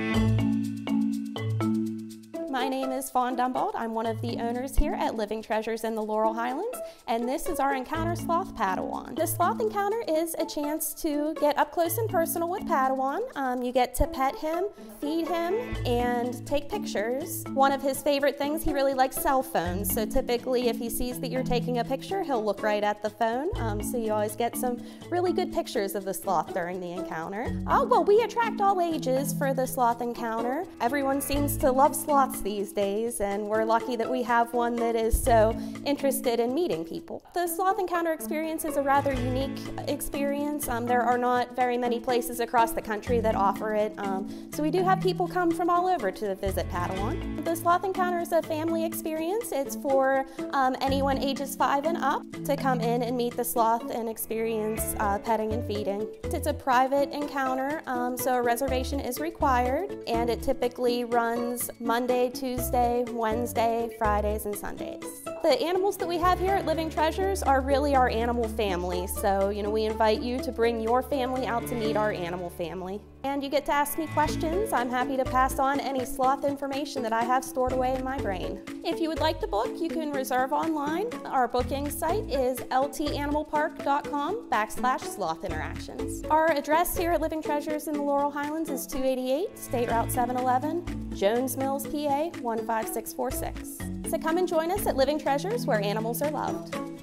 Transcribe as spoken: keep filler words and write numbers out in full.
My name is Fawn Dumbald. I'm one of the owners here at Living Treasures in the Laurel Highlands, and this is our Encounter Sloth Padawan. The Sloth Encounter is a chance to get up close and personal with Padawan. Um, you get to pet him, feed him, and take pictures. One of his favorite things, he really likes cell phones, so typically if he sees that you're taking a picture, he'll look right at the phone, um, so you always get some really good pictures of the sloth during the encounter. Oh, well, we attract all ages for the Sloth Encounter. Everyone seems to love sloths these days, and we're lucky that we have one that is so interested in meeting people. The Sloth Encounter experience is a rather unique experience. Um, there are not very many places across the country that offer it, um, so we do have people come from all over to visit Padawan. The Sloth Encounter is a family experience. It's for um, anyone ages five and up to come in and meet the sloth and experience uh, petting and feeding. It's a private encounter, um, so a reservation is required, and it typically runs Monday, Tuesday, Wednesday, Fridays, and Sundays. The animals that we have here at Living Treasures are really our animal family, so you know we invite you to bring your family out to meet our animal family. And you get to ask me questions. I'm happy to pass on any sloth information that I have stored away in my brain. If you would like to book, you can reserve online. Our booking site is l t animal park dot com backslash sloth interactions. Our address here at Living Treasures in the Laurel Highlands is two eighty-eight State Route seven eleven, Jones Mills, P A one five six four six. So come and join us at Living Treasures, where animals are loved.